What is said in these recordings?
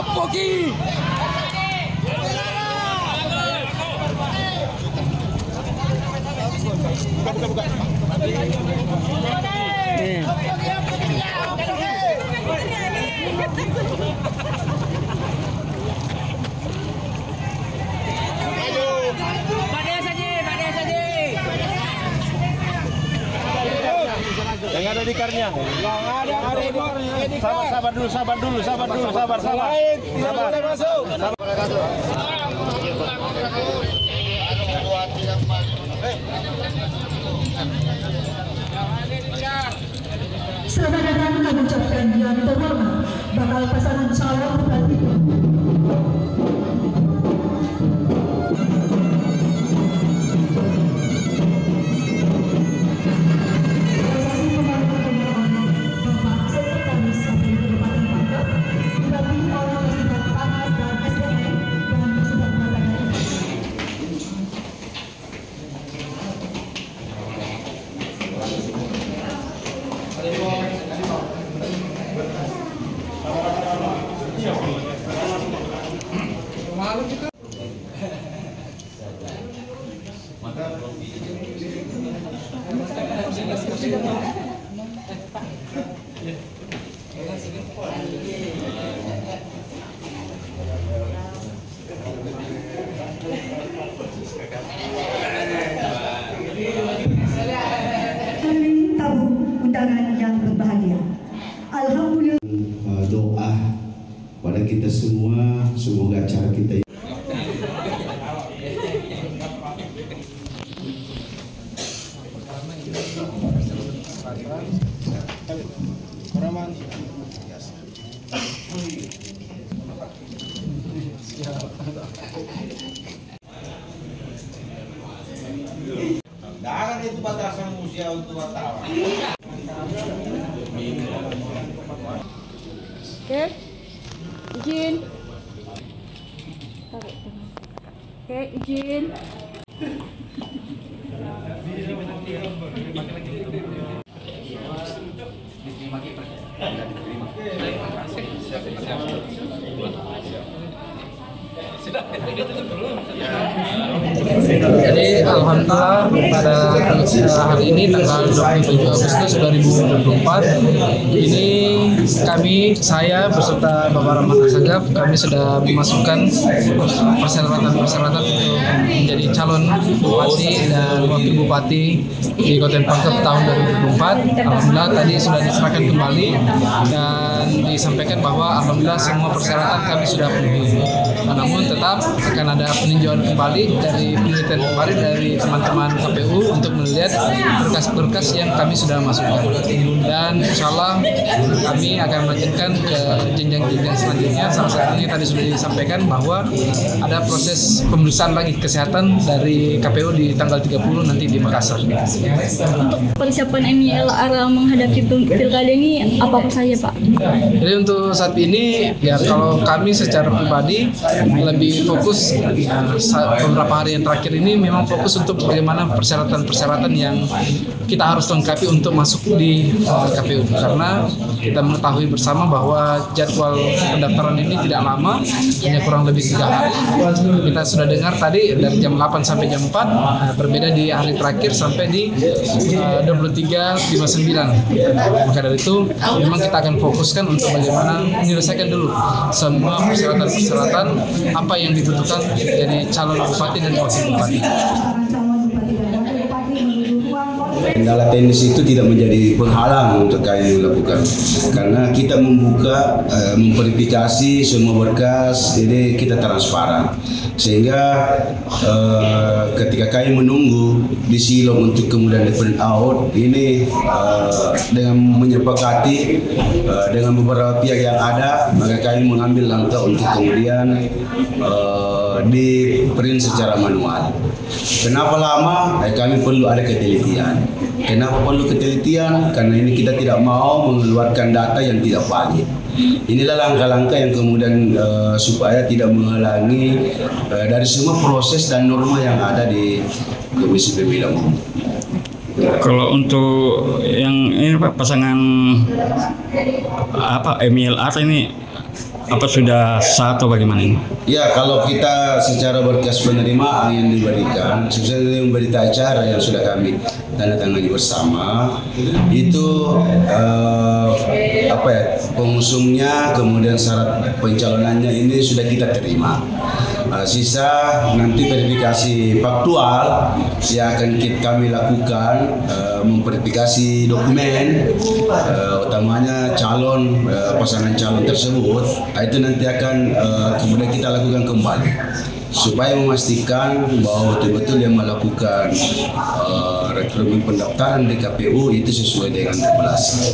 Apa ki? Buka. Yang ada di karnya. Yang ada sabar dulu. Tidak boleh masuk. Selamat datang kami ucapkan yang terhormat bakal pasangan calon bupati. Tamu undangan yang berbahagia. Alhamdulillah. Doa pada kita semua, semoga acara kita Jangan itu batasan usia untuk wartawan. Oke, izin. Oke, izin. Jadi alhamdulillah pada hari ini tanggal 27 Agustus 2024 ini saya beserta Bapak Rahmat Asagaf kami sudah memasukkan persyaratan untuk menjadi calon bupati dan wakil bupati di Kabupaten Pangkep tahun 2024. Alhamdulillah tadi sudah diserahkan kembali dan disampaikan bahwa alhamdulillah semua persyaratan kami sudah penuhi. Namun tetap akan ada peninjauan kembali dari penelitian kembali dari teman-teman KPU untuk melihat berkas-berkas yang kami sudah masukkan, dan insya Allah kami akan melanjutkan ke jenjang-jenjang selanjutnya. Salah satunya tadi sudah disampaikan bahwa ada proses pemeriksaan lagi kesehatan dari KPU di tanggal 30 nanti di Makassar. Persiapan MILR menghadapi pilkada ini apa saja, Pak? Jadi untuk saat ini ya kalau kami secara pribadi lebih fokus beberapa hari yang terakhir ini memang fokus untuk bagaimana persyaratan-persyaratan yang kita harus lengkapi untuk masuk di KPU, karena kita mengetahui bersama bahwa jadwal pendaftaran ini tidak lama, hanya kurang lebih 3 hari. Kita sudah dengar tadi dari jam 8 sampai jam 4, berbeda di hari terakhir sampai di 23.59. Maka dari itu memang kita akan fokuskan untuk bagaimana menyelesaikan dulu semua persyaratan-persyaratan apa yang dibutuhkan jadi calon bupati dan wakil bupati. kendala teknis itu tidak menjadi penghalang untuk kami melakukan, karena kita membuka memverifikasi semua berkas, jadi kita transparan sehingga ketika kami menunggu di silom untuk kemudian di print out ini dengan menyepakati dengan beberapa pihak yang ada, maka kami mengambil langkah untuk kemudian di print secara manual. Kenapa lama? Kami perlu ada ketelitian. Kenapa perlu ketelitian? Karena ini kita tidak mau mengeluarkan data yang tidak valid. Inilah langkah-langkah yang kemudian supaya tidak menghalangi dari semua proses dan norma yang ada di Komisi Pemilihan Umum. Kalau untuk yang ini Pak, pasangan MILR ini apa sudah sah atau bagaimana ini? Ya, kalau kita secara berkas penerimaan yang diberikan, sesuai dengan berita acara yang sudah kami tanda tangani bersama, itu pengusungnya kemudian syarat pencalonannya ini sudah kita terima. Sisa nanti verifikasi faktual yang akan kami lakukan, memverifikasi dokumen, utamanya calon pasangan calon tersebut. Itu nanti akan kemudian kita lakukan kembali supaya memastikan bahwa betul-betul yang melakukan rekrutmen pendaftaran di KPU itu sesuai dengan regulasi.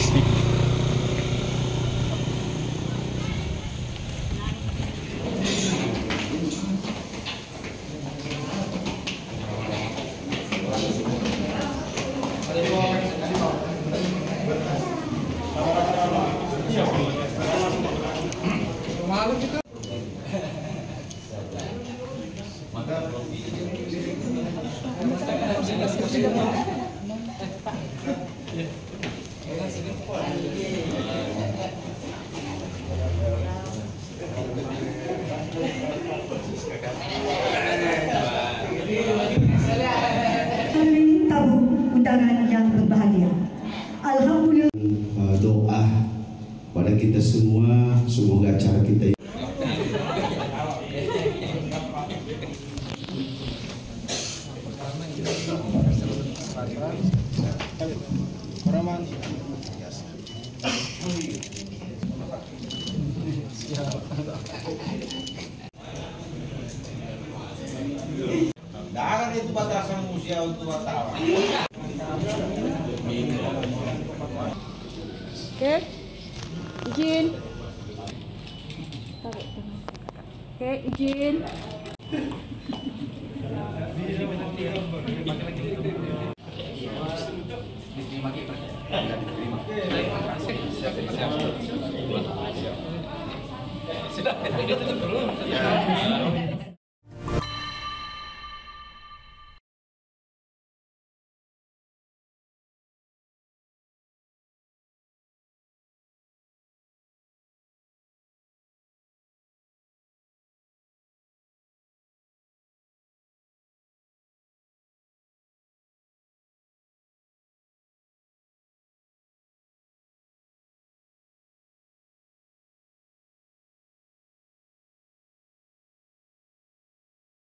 Tamu undangan yang berbahagia. Alhamdulillah. Doa pada kita semua, semoga acara kita Jangan itu batasan usia untuk wartawan. Oke, izin. Oke, izin. Sudah, itu tutup dulu.